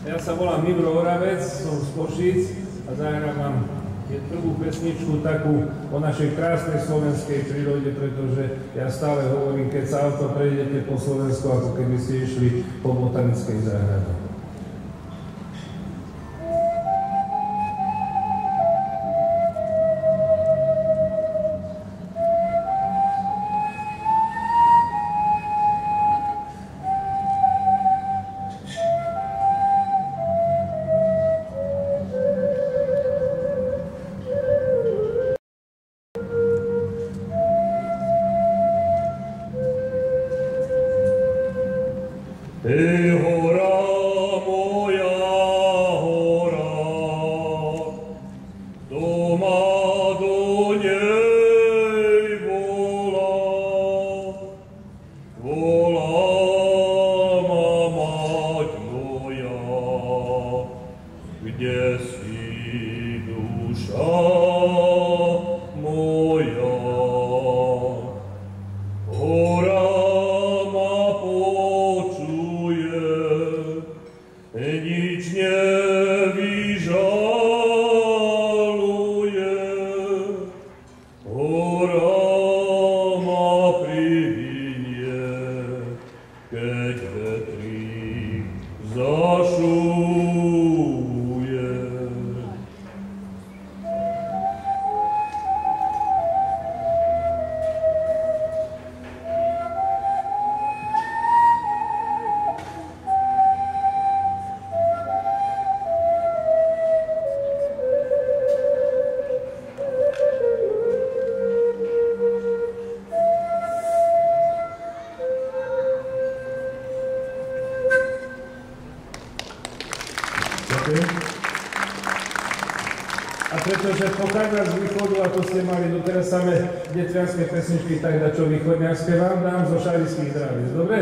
Ja sa volám Mibro Oravec, som z Košíc a zahrám vám prvú pesničku takú o našej krásnej slovenskej prírode, pretože ja stále hovorím, keď sa auto prejdete po Slovensku, ako keby ste išli po botanickej záhrade. Hora, moja hora, doma do nej volá, volá ma mať moja, kde si duša moja. Hora nič nevyžaluje, hora ma privinie, keď vetrík zašuje. A pretože pochádzam z východu, ako ste mali doteraz samé detvianské pesničky, tak na čo východňarské vám dám zo Šarišských Drávic, dobre?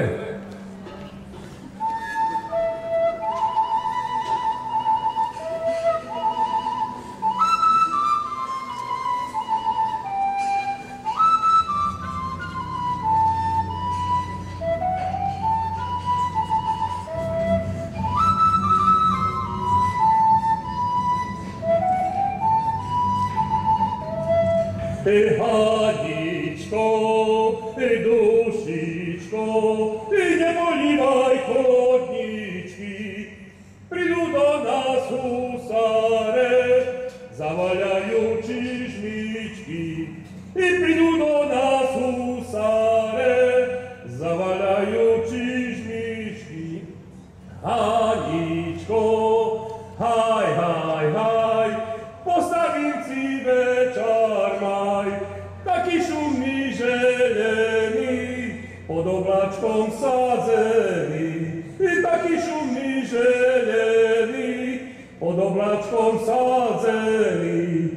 Haničko, dušičko, nebolívaj chodničky, prídu do nás husare, zavaľajú čižmičky. Prídu do nás husare, zavaľajú čižmičky. Haničko, haj, haj, haj, postavím si večer maj, taký šumný želený, pod obláčkom sadzený. Taký šumný želený, pod obláčkom sadzený.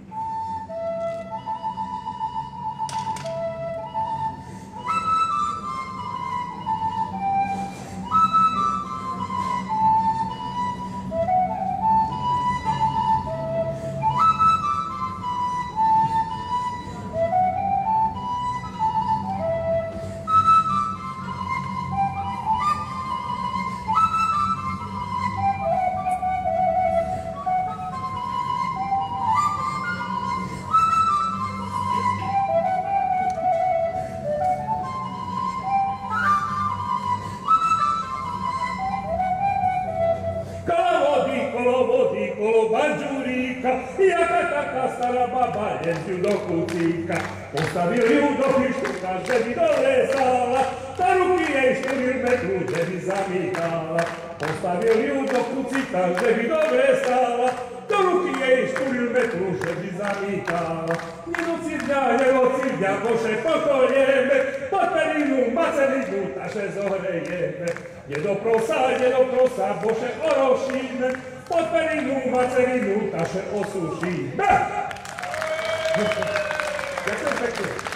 Kolo banžuríka, jaká taká stará baba, len ju do kúcíka. Postavil ju do pištuka, že by dole stála, na ruky jej 4 metru, že by zamýkala. Postavil ju do kúcíka, že by dole stála, do ruky jej 4 metru, že by zamýkala. Nedoci dňa, bože, pokojeme, pod perinu, macerinu, taše zohrejeme. Nedoprosa, bože, orošíme, pod perinu, macerinu, taše osušíme. Ďakujem pekne.